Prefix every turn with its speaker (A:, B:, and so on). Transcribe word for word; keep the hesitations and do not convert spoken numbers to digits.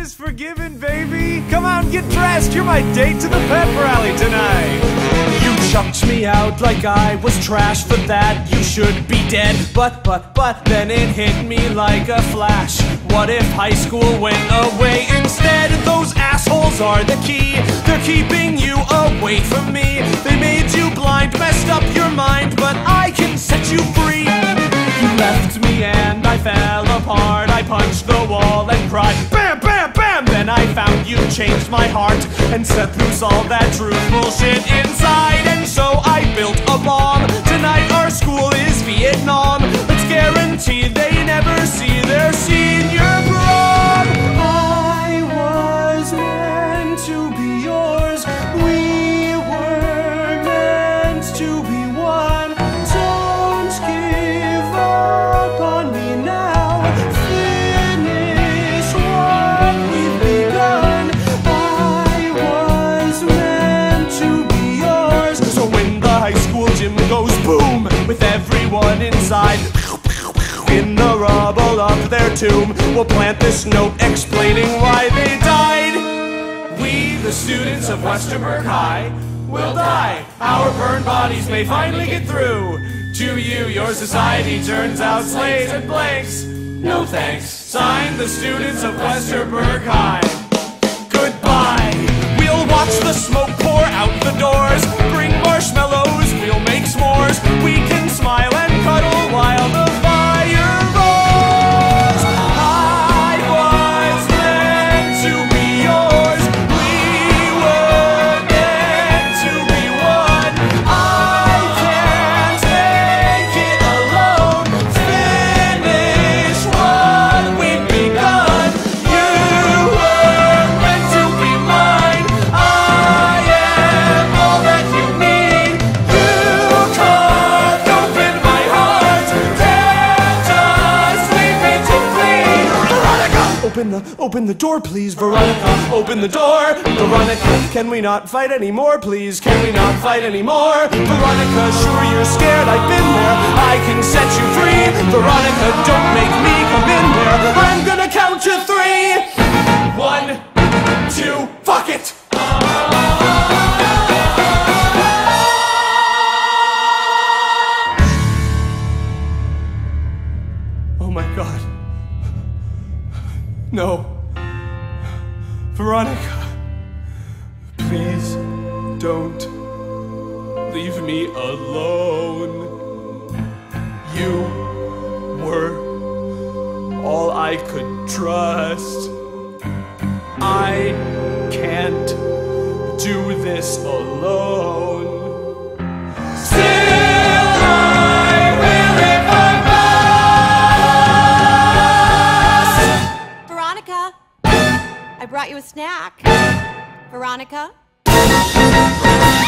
A: is forgiven, baby. Come on, get dressed. You're my date to the pep rally tonight. You chucked me out like I was trash. For that, you should be dead. But, but, but, then it hit me like a flash. What if high school went away instead? Those assholes are the key. They're keeping you away from me. They made you blind, messed up your mind, but I can set you free. You left me and I fell apart. I punched the wall and cried, bam, bam, bam. Then I found you changed my heart and set loose all that truth bullshit inside. And so I built a bomb. Tonight our school is Vietnam. Let's guarantee they never see their senior prom. I was meant to be yours. We were meant to be one. Don't give up on me now. Finish what we've begun. I was meant to be yours. So when the high school gym goes boom, with everyone inside, in the rubble of their tomb, we'll plant this note explaining why they died. We, the students of Westerberg High, will die. Our burned bodies may finally get through to you. Your society turns out slaves and blanks. No thanks. Signed, the students of Westerberg High. Goodbye. We'll watch the smoke pour out the doors. Bring marshmallows, we'll make s'mores. We can smile and cuddle while the fire roars. I was meant to be yours. We were meant to be one. I can't make it alone. Finish what we've begun. You were meant to be mine. I am all that you need. You can't open my heart. Can't just leave me to bleed. Veronica! Open the, open the door, please, Veronica. Open the door, Veronica. Can we not fight anymore, please? Can we not fight anymore? Veronica, sure you're scared, I've been there. I can set you free. Veronica, don't make me come in there. I'm gonna count to three. One, two, fuck it! Oh my God. No. Veronica, please don't leave me alone. You were all I could trust. I can't do this alone. Still I will if I must.
B: Veronica, I brought you a snack. Veronica?